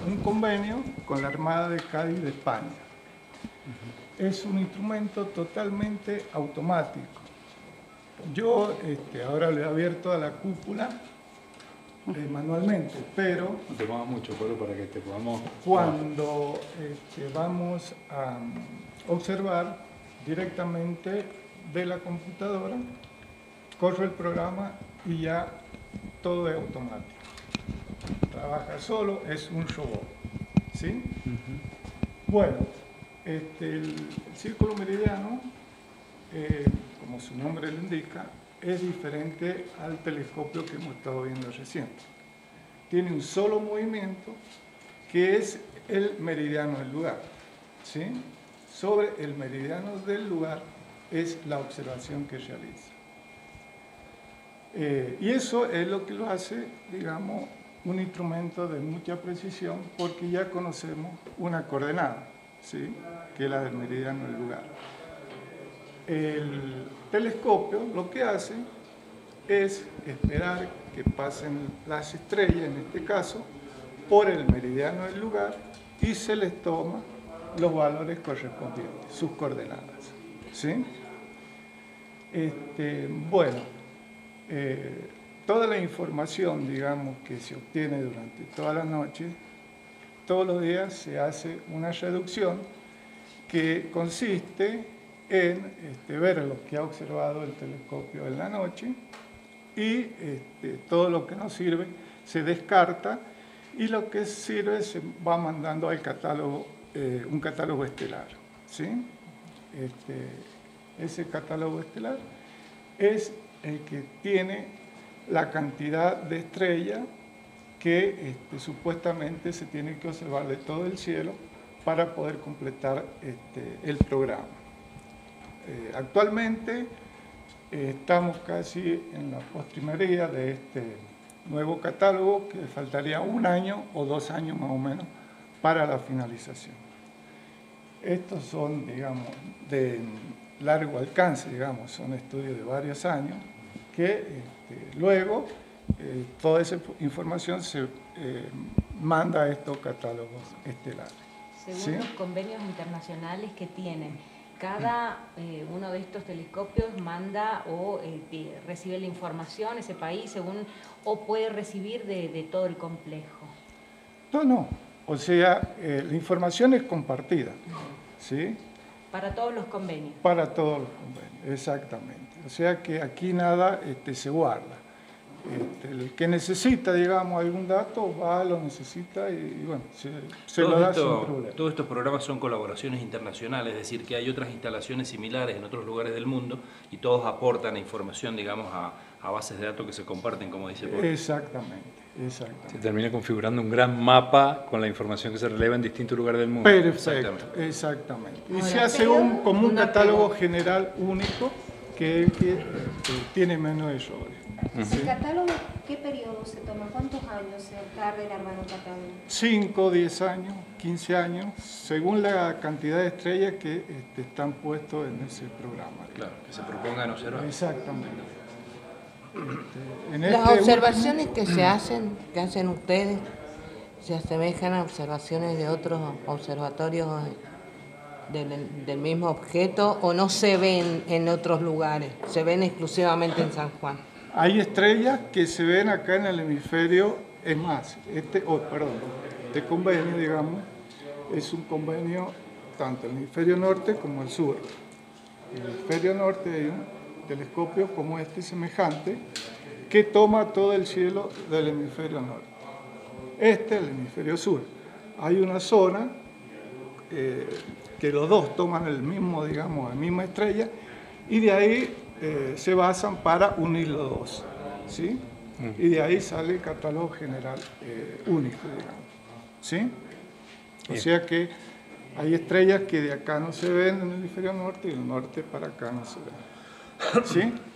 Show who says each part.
Speaker 1: un convenio con la Armada de Cádiz de España. Es un instrumento totalmente automático. Yo ahora le he abierto a la cúpula manualmente, pero
Speaker 2: no te muevas mucho, Pablo, para que te podamos...
Speaker 1: Cuando vamos a observar directamente de la computadora, corro el programa y ya todo es automático. Trabaja solo, es un robot. ¿Sí? Bueno, el círculo meridiano, como su nombre lo indica, es diferente al telescopio que hemos estado viendo recién. Tiene un solo movimiento que es el meridiano del lugar. ¿Sí? Sobre el meridiano del lugar es la observación que realiza. Y eso es lo que lo hace, digamos, un instrumento de mucha precisión porque ya conocemos una coordenada, ¿sí? Que es la del meridiano del lugar. El telescopio lo que hace es esperar que pasen las estrellas, en este caso, por el meridiano del lugar y se les toma los valores correspondientes, sus coordenadas. ¿Sí? Bueno, toda la información, digamos, que se obtiene durante toda la noche, todos los días se hace una reducción que consiste en ver lo que ha observado el telescopio en la noche y todo lo que no sirve se descarta y lo que sirve se va mandando al catálogo, un catálogo estelar. ¿Sí? Ese catálogo estelar es el que tiene la cantidad de estrellas que supuestamente se tiene que observar de todo el cielo para poder completar el programa. Actualmente estamos casi en la postrimería de este nuevo catálogo, que faltaría 1 año o 2 años más o menos para la finalización. Estos son, digamos, de largo alcance, digamos, son estudios de varios años, que luego toda esa información se manda a estos catálogos estelares.
Speaker 3: Según
Speaker 1: ¿Sí?
Speaker 3: los convenios internacionales que tienen, cada uno de estos telescopios manda o recibe la información, ese país, según, o puede recibir de todo el complejo.
Speaker 1: No. O sea, la información es compartida. ¿Sí?
Speaker 3: Para todos los convenios.
Speaker 1: Para todos los convenios, exactamente. O sea que aquí nada se guarda. El que necesita, digamos, algún dato, va, lo necesita y bueno, se lo da sin problema.
Speaker 4: Todos estos programas son colaboraciones internacionales, es decir, que hay otras instalaciones similares en otros lugares del mundo y todos aportan información, digamos, a bases de datos que se comparten, como dice Pablo.
Speaker 1: Exactamente.
Speaker 2: Se termina configurando un gran mapa con la información que se releva en distintos lugares del mundo.
Speaker 1: Perfecto, exactamente. Y se hace como un catálogo general único que tiene menos errores.
Speaker 5: ¿El catálogo qué periodo se toma? ¿Cuántos años se tarda en armar un catálogo?
Speaker 1: 5, 10 años, 15 años, según la cantidad de estrellas que están puestos en ese programa.
Speaker 4: Claro, que se propongan observar.
Speaker 1: Exactamente.
Speaker 6: Las observaciones que hacen ustedes, se asemejan a observaciones de otros observatorios del mismo objeto o no se ven en otros lugares, se ven exclusivamente en San Juan.
Speaker 1: Hay estrellas que se ven acá en el hemisferio, es más, este convenio, digamos, es un convenio tanto el hemisferio norte como el sur. En el hemisferio norte hay un telescopio como este semejante que toma todo el cielo del hemisferio norte. El hemisferio sur. Hay una zona que los dos toman el mismo, digamos, la misma estrella y de ahí se basan para unir los dos, ¿sí? Y de ahí sale el catálogo general único, digamos, ¿sí? O sea que hay estrellas que de acá no se ven en el hemisferio norte y del norte para acá no se ven, ¿sí?